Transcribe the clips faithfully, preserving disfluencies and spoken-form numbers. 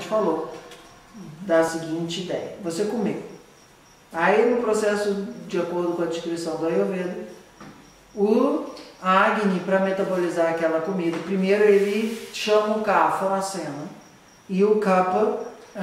falou da seguinte ideia: você comeu. Aí no processo, de acordo com a descrição do Ayurveda, o Agni, para metabolizar aquela comida, primeiro ele chama o Kapha à cena, e o Kapha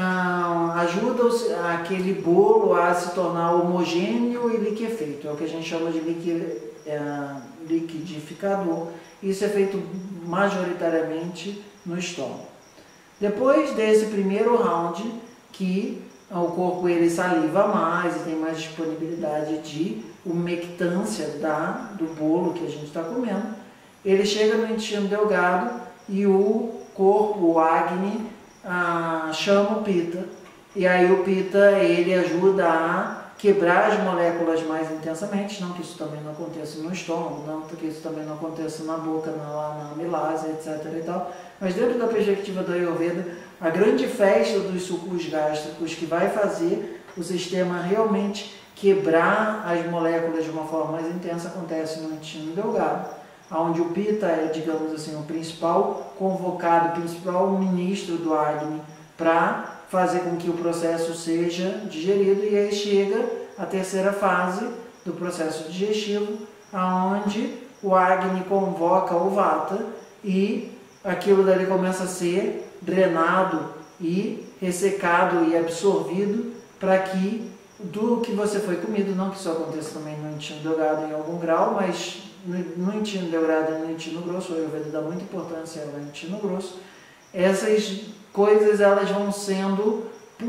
ah, ajuda aquele bolo a se tornar homogêneo e liquefeito, é o que a gente chama de liqui, ah, liquidificador. Isso é feito majoritariamente no estômago. Depois desse primeiro round, que o corpo ele saliva mais e tem mais disponibilidade de umectância da, do bolo que a gente está comendo, ele chega no intestino delgado e o corpo, o Agni, ah, chama o Pitta, e aí o Pitta ele ajuda a quebrar as moléculas mais intensamente, não que isso também não aconteça no estômago, não que isso também não aconteça na boca, na, na amilase, etc e tal, mas dentro da perspectiva do Ayurveda, a grande festa dos sucos gástricos que vai fazer o sistema realmente quebrar as moléculas de uma forma mais intensa acontece no intestino delgado, onde o Pitta é, digamos assim, o principal convocado, o principal ministro do Agni para fazer com que o processo seja digerido, e aí chega a terceira fase do processo digestivo, aonde o Agni convoca o Vata e aquilo dali começa a ser drenado e ressecado e absorvido para que do que você foi comido, não que isso aconteça também no intestino delgado em algum grau, mas no, no intestino delgado e no intestino grosso, o Ayurveda dá muita importância ao intestino grosso, essas coisas elas vão sendo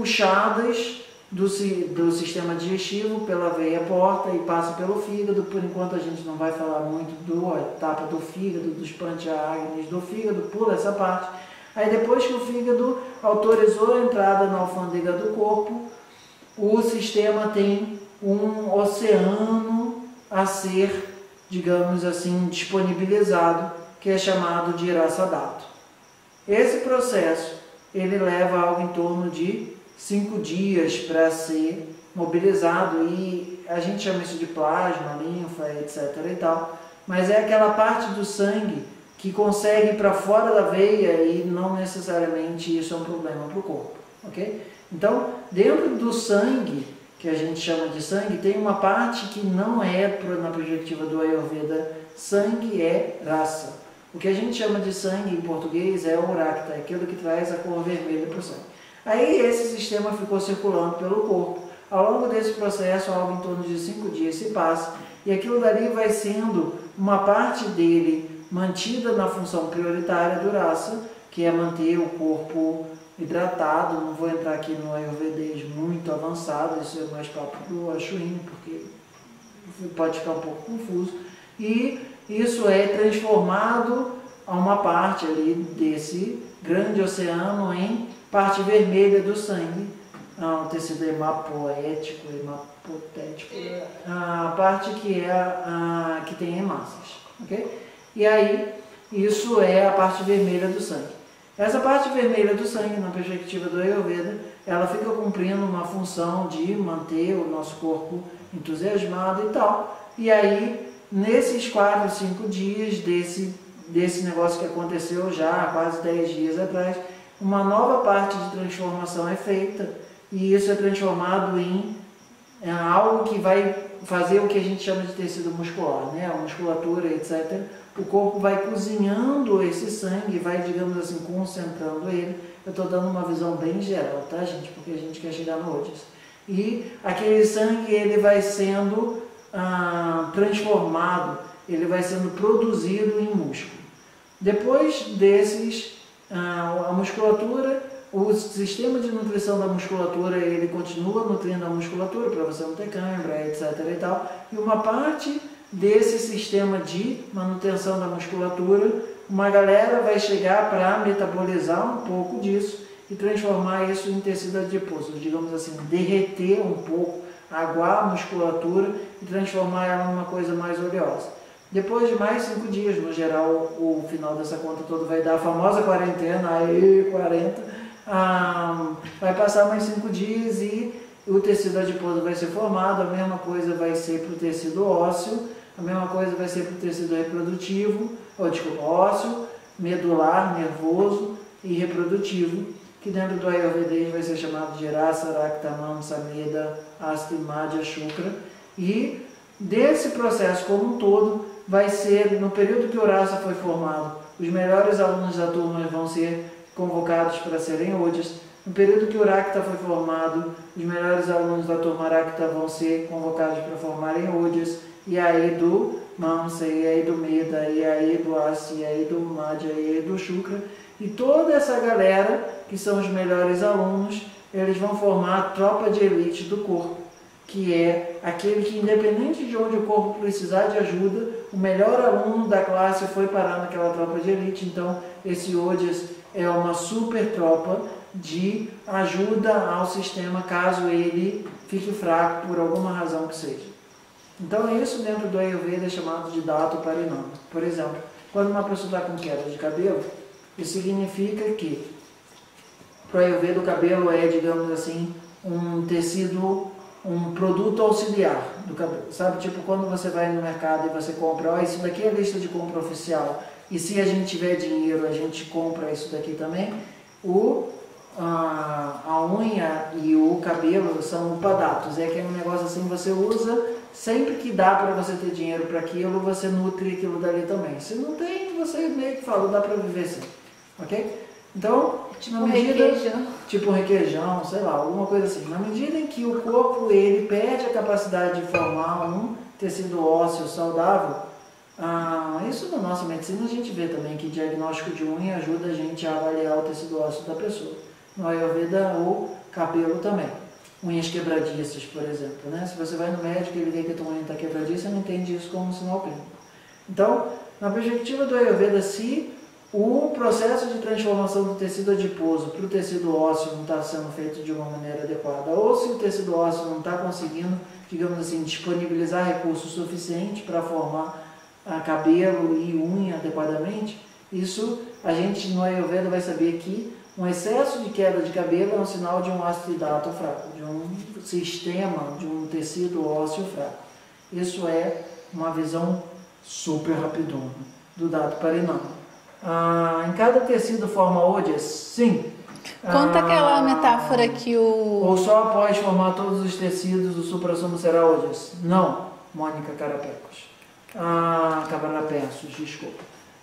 puxadas do, do sistema digestivo pela veia porta e passa pelo fígado. Por enquanto a gente não vai falar muito da etapa do fígado, dos pancha-agnis do fígado, pula essa parte. Aí depois que o fígado autorizou a entrada na alfândega do corpo, o sistema tem um oceano a ser, digamos assim, disponibilizado, que é chamado de Rasadhatu. Esse processo ele leva algo em torno de cinco dias para ser mobilizado, e a gente chama isso de plasma, linfa, etc e tal, mas é aquela parte do sangue que consegue ir para fora da veia e não necessariamente isso é um problema para o corpo, ok? Então, dentro do sangue, que a gente chama de sangue, tem uma parte que não é, na perspectiva do Ayurveda, sangue é rasa. O que a gente chama de sangue em português é o racta, é aquilo que traz a cor vermelha para o sangue. Aí esse sistema ficou circulando pelo corpo. Ao longo desse processo, algo em torno de cinco dias se passa, e aquilo dali vai sendo uma parte dele mantida na função prioritária do rasa, que é manter o corpo hidratado. Não vou entrar aqui no ayurvedês muito avançado, isso é mais papo do Ashwini, porque pode ficar um pouco confuso. E isso é transformado a uma parte ali desse grande oceano em parte vermelha do sangue, um tecido hemapoético, hemapotético, a parte que, é a, que tem hemácias, ok? E aí, isso é a parte vermelha do sangue. Essa parte vermelha do sangue, na perspectiva do Ayurveda, ela fica cumprindo uma função de manter o nosso corpo entusiasmado e tal. E aí, nesses quatro, cinco dias desse, desse negócio que aconteceu já há quase dez dias atrás, uma nova parte de transformação é feita, e isso é transformado em é, algo que vai fazer o que a gente chama de tecido muscular, né? A musculatura, etcétera. O corpo vai cozinhando esse sangue, vai, digamos assim, concentrando ele. Eu estou dando uma visão bem geral, tá, gente? Porque a gente quer chegar no Otis. E aquele sangue, ele vai sendo ah, transformado, ele vai sendo produzido em músculo. Depois desses, ah, a musculatura, o sistema de nutrição da musculatura, ele continua nutrindo a musculatura para você não ter cãibra, etcétera e tal. E uma parte desse sistema de manutenção da musculatura, uma galera vai chegar para metabolizar um pouco disso e transformar isso em tecido adiposo, digamos assim, derreter um pouco, aguar a musculatura e transformar ela numa coisa mais oleosa. Depois de mais cinco dias, no geral, o final dessa conta toda vai dar a famosa quarentena, aí quarenta, ah, vai passar mais cinco dias e o tecido adiposo vai ser formado, a mesma coisa vai ser para o tecido ósseo, a mesma coisa vai ser para o tecido reprodutivo, ou desculpa, ósseo, medular, nervoso e reprodutivo, que dentro do Ayurvedês vai ser chamado de Rasa, Rakta, Mam, Sameda, Asti, Madhya, Shukra. E desse processo como um todo, vai ser, no período que o Rasa foi formado, os melhores alunos da turma vão ser convocados para serem Ojas. No período que o Rakta foi formado, os melhores alunos da turma Rakta vão ser convocados para formarem Ojas. E aí do Mamsa, e aí do Meda, e aí do Asti, e aí do Madhya, e aí do Shukra. E toda essa galera, que são os melhores alunos, eles vão formar a tropa de elite do corpo, que é aquele que, independente de onde o corpo precisar de ajuda, o melhor aluno da classe foi parar naquela tropa de elite. Então, esse Ojas é uma super tropa de ajuda ao sistema, caso ele fique fraco por alguma razão que seja. Então, isso dentro do Ayurveda é chamado de Dhatu Parinama. Por exemplo, quando uma pessoa está com queda de cabelo, isso significa que, para o Ayurveda, o cabelo é, digamos assim, um tecido, um produto auxiliar do cabelo. Sabe, tipo quando você vai no mercado e você compra, ó, isso daqui é a lista de compra oficial, e se a gente tiver dinheiro, a gente compra isso daqui também. O, a, a unha e o cabelo são upadatos, é aquele negócio assim, você usa sempre que dá para você ter dinheiro para aquilo, você nutre aquilo dali também. Se não tem, você meio que fala, dá para viver sem. Ok? Então, tipo na medida, requeijão. tipo um requeijão, sei lá, alguma coisa assim. Na medida em que o corpo ele perde a capacidade de formar um tecido ósseo saudável, ah, isso na nossa medicina a gente vê também que diagnóstico de unha ajuda a gente a avaliar o tecido ósseo da pessoa. No Ayurveda, o cabelo também. Unhas quebradiças, por exemplo, né? Se você vai no médico e ele vê que a tua unha está quebradiça, você não entende isso como um sinal clínico. Então, na perspectiva do Ayurveda, se o processo de transformação do tecido adiposo para o tecido ósseo não está sendo feito de uma maneira adequada, ou se o tecido ósseo não está conseguindo, digamos assim, disponibilizar recursos suficientes para formar a cabelo e unha adequadamente, isso a gente no Ayurveda vai saber que um excesso de queda de cabelo é um sinal de um ácido hidrato fraco, de um sistema, de um tecido ósseo fraco. Isso é uma visão super rapidona do Dhatu Parinama. Ah, em cada tecido forma Ojas? Sim. Conta ah, aquela metáfora que o... Ou só após formar todos os tecidos o suprassumo será Ojas? Não, Mônica Carapecos. Ah, Cabarapensos, desculpa.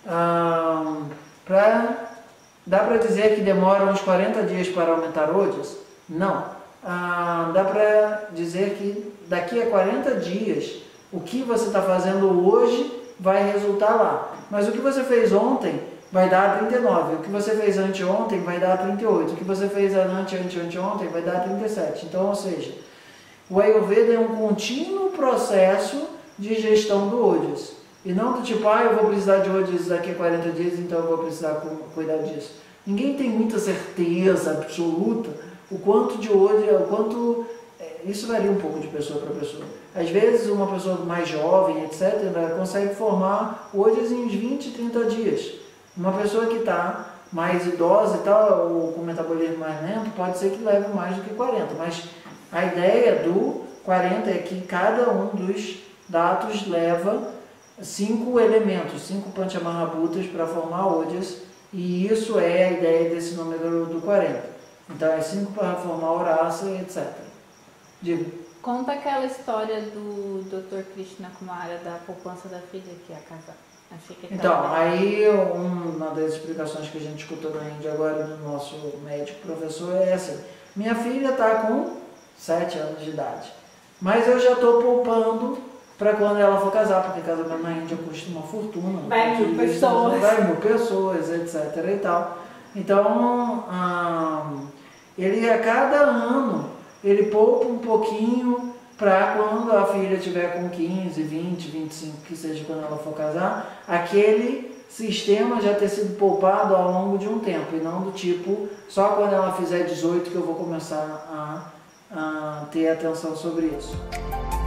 Ah, pra, dá para dizer que demora uns quarenta dias para aumentar Ojas? Não. Ah, dá para dizer que daqui a quarenta dias o que você está fazendo hoje vai resultar lá. Mas o que você fez ontem vai dar trinta e nove, o que você fez anteontem vai dar trinta e oito, o que você fez ante, ante, anteontem vai dar trinta e sete. Então, ou seja, o Ayurveda é um contínuo processo de gestão do Ojas. E não do tipo, ah, eu vou precisar de Ojas daqui a quarenta dias, então eu vou precisar cuidar disso. Ninguém tem muita certeza absoluta o quanto de Ojas, o quanto... Isso varia um pouco de pessoa para pessoa. Às vezes, uma pessoa mais jovem, etcétera, consegue formar Ojas em uns vinte, trinta dias. Uma pessoa que está mais idosa e tal, ou com metabolismo mais lento, pode ser que leve mais do que quarenta. Mas a ideia do quarenta é que cada um dos datos leva cinco elementos, cinco Panchamahabhutas para formar Ojas, e isso é a ideia desse número do quarenta. Então, é cinco para formar o Rasa, etcétera. Digo. Conta aquela história do doutor Krishna Kumara, da poupança da filha, que é casar. Achei que Então, tava... aí uma das explicações que a gente escutou na Índia agora do nosso médico professor é essa. Minha filha está com sete anos de idade, mas eu já estou poupando para quando ela for casar, porque casamento na Índia custa uma fortuna. Vai mil pessoas. Vai mil pessoas, etcétera e tal. Então, hum, ele a cada ano, ele poupa um pouquinho para quando a filha tiver com quinze, vinte, vinte e cinco, que seja quando ela for casar, aquele sistema já ter sido poupado ao longo de um tempo, e não do tipo, só quando ela fizer dezoito que eu vou começar a, a ter atenção sobre isso.